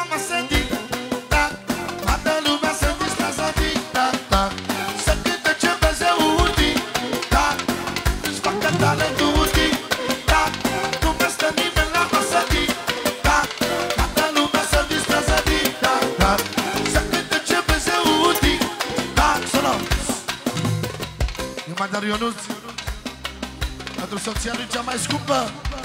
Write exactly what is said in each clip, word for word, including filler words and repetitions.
la masă, tic-tac. Toată lumea se distrează, tic-tac-tac. Să cânte ce Dumnezeu, tic-tac. Își facă talentul, tic-tac. Nu mai stă nimeni la masă, tic-tac. Toată lumea se distrează, tic-tac-tac. Să cânte ce Dumnezeu, tic-tac. Sună! Eu mai dar Ionuț pentru soția lui cea mai scumpă,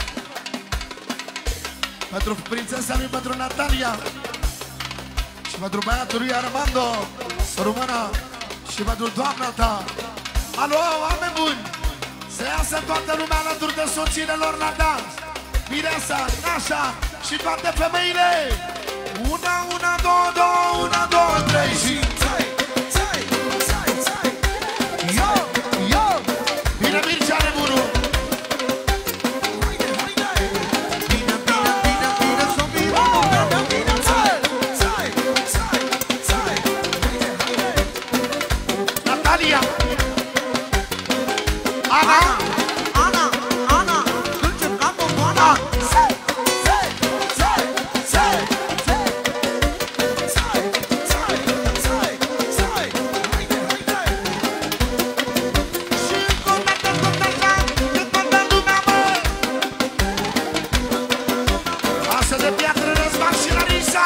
pentru prințesa lui, pentru Natalia și pentru băiatul lui Armando, română, și pentru doamna ta. Alo, oameni buni! Să iasă toată lumea alături de soțiile lor la dans. Mireasa, Nașa și toate femeile. Una, una, două, două, una, două, trei și... Yo, yo! Bine, Mircea Nebunu! Natalia! Ana! Ana, Ana, dulce capul cu Ana. Sei, sei, sei, sei, sei, sei, sei, sei, sei. Haide, haide. Și încă o dată, încă o dată, de toată lumea, mă! Asă de piatră, Răzvan și Larisa!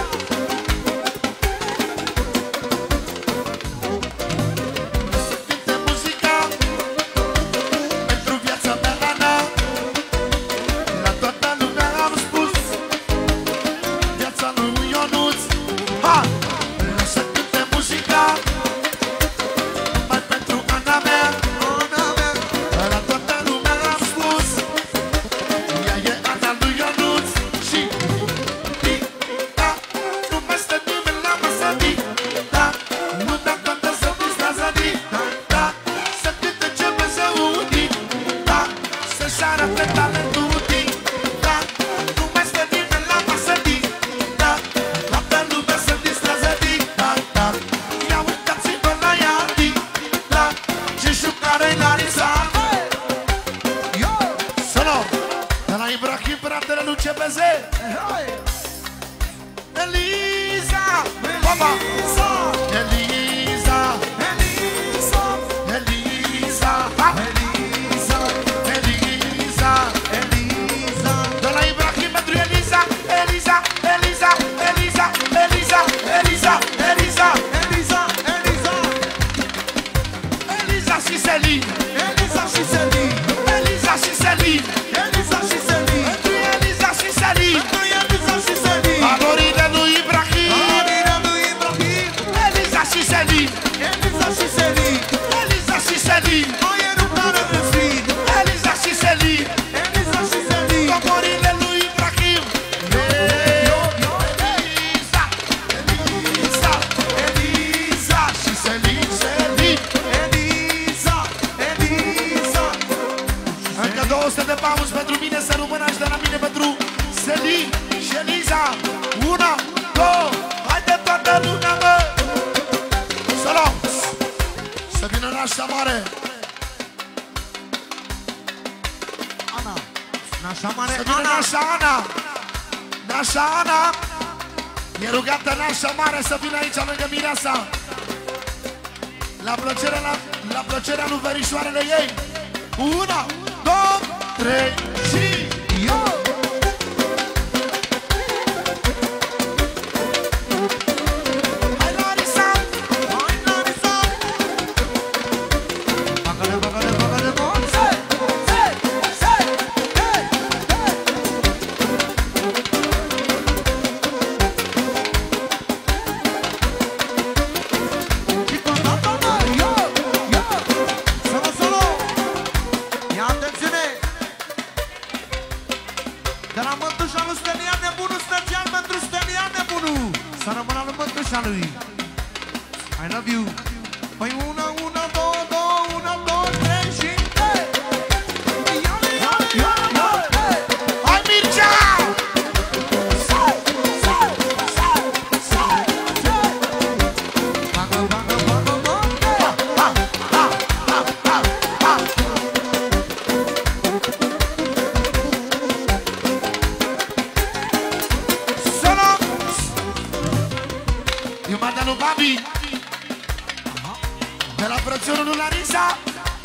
Cânte muzica pentru viața mea, Ana. La toată lumea am spus viața lui Ionuț. Ha! Să cânte muzica numai pentru Ana mea. Ana mea, La toată lumea am spus ea e Ana lui Ionuț. Și tic-tac, nu mai stă nimeni la masă, tic-tac. Nu dă toată să distrează, tic-tac. Să cânte ce Dumnezeu, tic-tac. Să-și arate talentul, tic-tac. Nu mai stă nimeni la masă, tic-tac. Toată lumea se distrează, tic-tac. Ia uitați-vă la ea, tic-tac. Ce jucare-i Larisa. yo, Sună! De la Ibrahim, fratele lui C P Z. hai. Eliza! Papa! Eliza! Elisa, Eliza! Ha! Elisa, Eliza! Elisa. De la Ibrahim pentru Eliza! Eliza! Eliza! Eliza! Eliza! Eliza! Eliza! Elisa, Elisa, Eliza și Selin! Elisa și Selin. Eliza și Selin! Elisa și Selin. Pentru Eliza și Selin! Pentru Elisa și Selin. Valorile lui Ibrahim! Valorile lui Ibrahim. Eliza și Selin! Elisa și Selin. Eliza și Selin! Aerul care respir. Eliza și Selin! Elisa și Selin. Comorile lui Ibrahim! Eliza! Eliza! Eliza și Selin! Selin! Elisa, Elisa. Încă două sute de pauz pentru mine, să rămână și de la mine pentru Selin și Eliza. Una, două, haide toată lumea, mă! Să luăm! Să vină nașa mare! Ana, nașa mare Să vină Ana. nașa Ana! Nașa Ana! E rugată nașa mare să vină aici lângă mireasa. La plăcerea, la, la plăcerea lui verișoarele ei. Una, două, trei și... Yo. Hai Larisa! Hai, Larisa. Bagă-le, bagă-le, bagă-le, bun. Sei, sei, sei, hey, hey. Și cu toată lumea, yo, yo. Solo, solo. Ia atențiune. De la mântușa lui Stelian Nebunu, special pentru Stelian Nebunu. Să rămână lui mântușa lui. I love you. Păi una, una, două, două, una, două, trei și... Hey! Yo, yo, yo, yo, hey! Hai Mircea! Sai, sai, sai, sai, sai. Bagă, bagă, bagă, bagă. Ha, ha, ha, ha, ha. Să luăm! lui Babi, de la frățiorul lui Larisa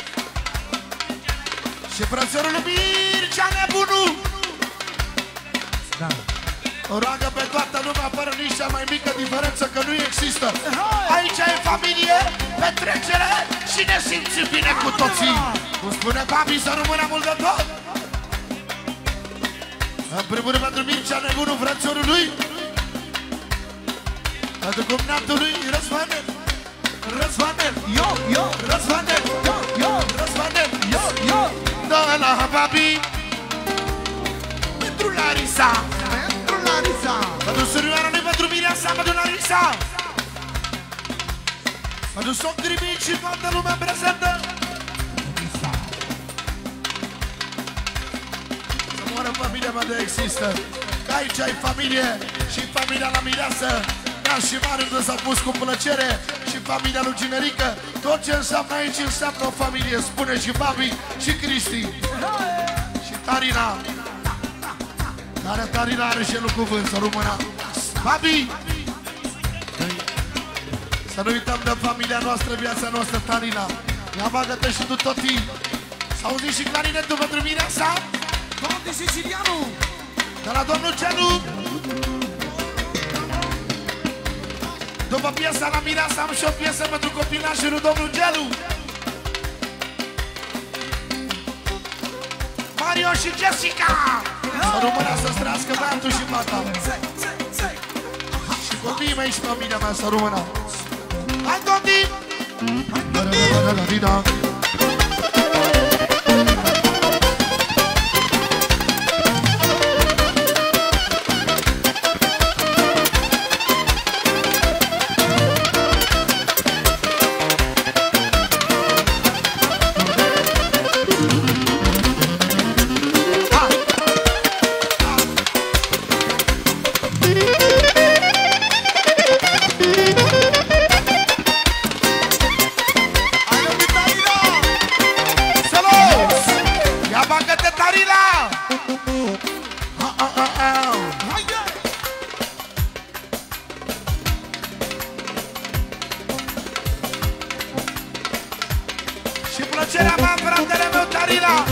și frățiorul lui Mircea Nebunu. Da. O roagă pe toată lumea fără nici cea mai mică diferență, că nu există. Aici e familie, petrecere și ne simțim bine cu toții. Cum spune Babi, să rămână mult de tot. În primul rând pentru Mircea Nebunu, frățiorul lui, pentru cumnatul lui Răzvanel. Răzvanel, Yo, yo, Răzvanel, yo, yo, Răzvanel, yo, yo. da la Babi, pentru Larisa, Pentru Larisa. pentru surioara lui, pentru Mireasa, pentru Larisa, pentru socrii mici și toată lumea prezentă. Să moară familia mea de există, că aici ai familie și familia la Mireasă. Dar și Mariu s-a pus cu plăcere și familia lui Ginerică. Tot ce înseamnă aici înseamnă o familie, spune și Babi și Cristi și Tarina, care Tarina are și el un cuvânt, să rămână. Babi, să nu uităm de familia noastră, viața noastră, Tarina. Ia bagă-te și tu totii. S-a auzit și clarinetul pentru Mireasa, Conti Sicilianu. de la domnul Gelu. După piesa la Mireasa am și o piesă pentru copilașii lui domnul Gelu. Mario și Jessica, să rămână să străiască băiatul și fata. Și copiii mei și familia mea, să rămână. Hai, Toti! Hai, Toti! Și plăcerea mea, fratele meu, Tarina.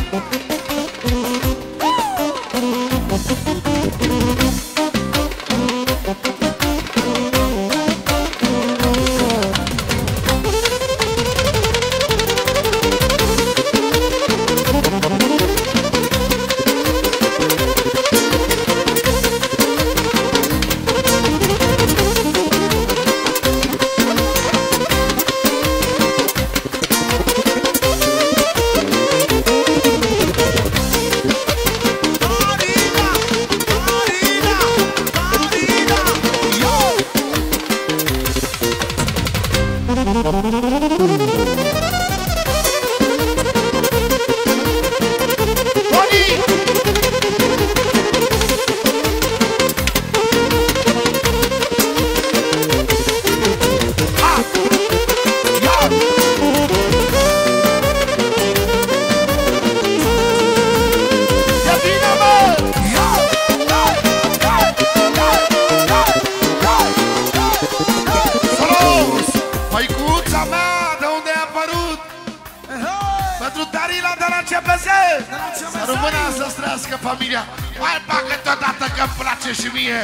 Să rămână să străiască familia. Mai bagă-te odată că-mi place și mie.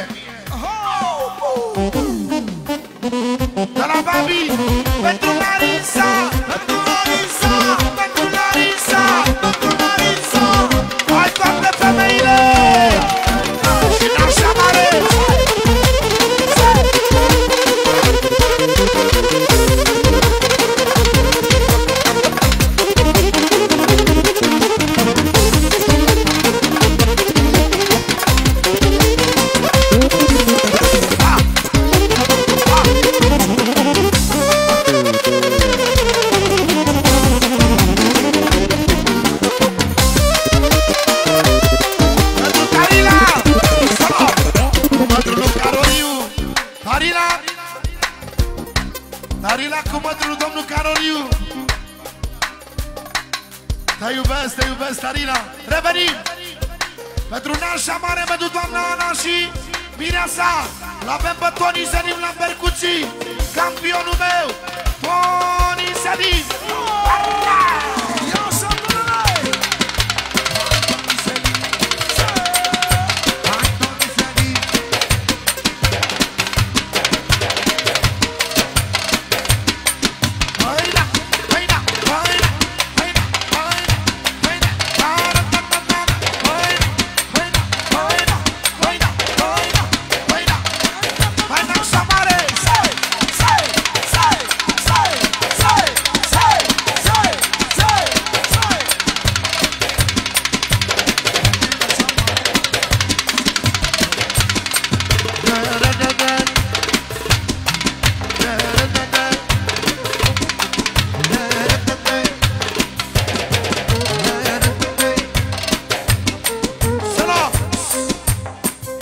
De la Babi, pentru Larisa, pentru Larisa, pentru Larisa, pentru Larisa. Hai toate femeile și n-așa mare. Tarila cu mătrul domnul Caroliu. Te iubesc, te iubesc, Tarila. Revenim pentru Nașa Mare, pentru doamna Ana și Mireasa, l-avem pe Toni Serim la percuții, campionul meu, Toni Serim.